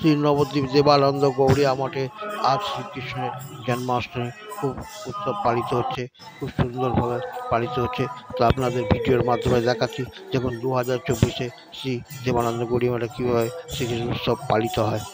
শ্রী নবদ্বীপ দেবানন্দ গৌড়িয়া মঠে আজ শ্রীকৃষ্ণের জন্মাষ্টমী খুব উৎসব পালিত হচ্ছে, খুব সুন্দরভাবে পালিত হচ্ছে। তো আপনাদের ভিডিওর মাধ্যমে দেখাচ্ছি দেখুন 2024-এ শ্রী দেবানন্দ গৌড়িয়া মঠে কীভাবে শ্রীকৃষ্ণ উৎসব পালিত হয়।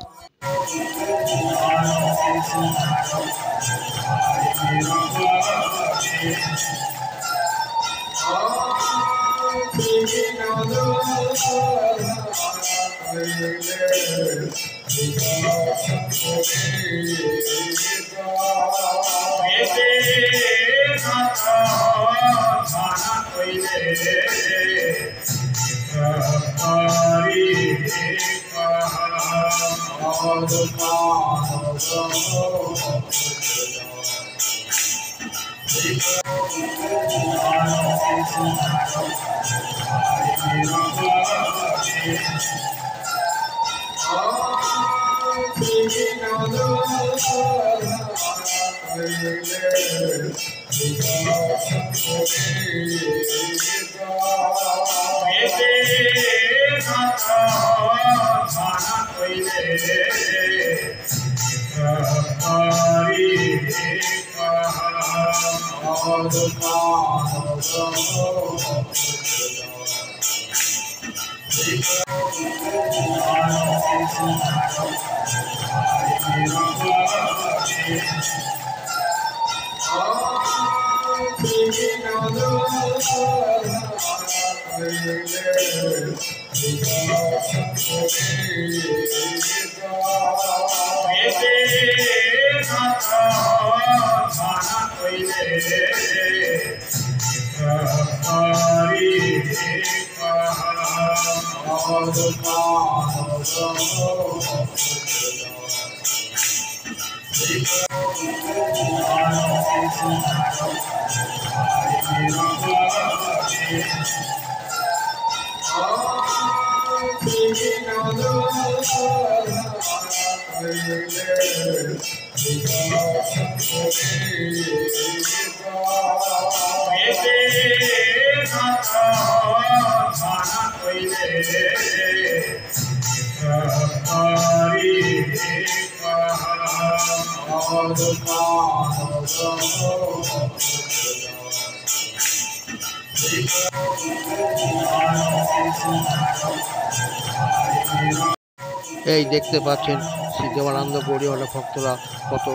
এই দেখতে পাচ্ছেন শ্রী দেবানন্দ গৌড়িয়া মঠের ভক্তরা কত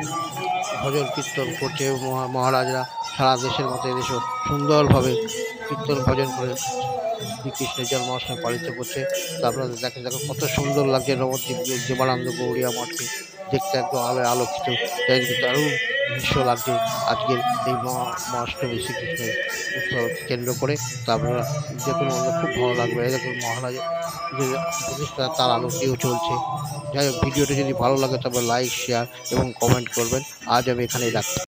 ভজন কীর্তন করছে। মহারাজরা সারা দেশের মতো এদেশেও সুন্দরভাবে কীর্তন ভজন করে শ্রীকৃষ্ণের জন্মাষ্টমী পালিত করছে। তো আপনাদের দেখেন কত সুন্দর লাগছে নবদ্বীপ দেবানন্দ গৌড়িয়া মঠকে দেখতে, একদম আলোকিত, দারুণ দৃশ্য লাগছে আজকের এই মহাষ্টমী শ্রীকৃষ্ণের উৎসব কেন্দ্র করে। তো আপনারা দেখুন, খুব ভালো লাগবে। দেখুন মহারাজের যে প্রতিষ্ঠা তার আলোকেও চলছে। যাই হোক, ভিডিওটা যদি ভালো লাগে তবে লাইক, শেয়ার এবং কমেন্ট করবেন। আজ আমি এখানেই রাখছি।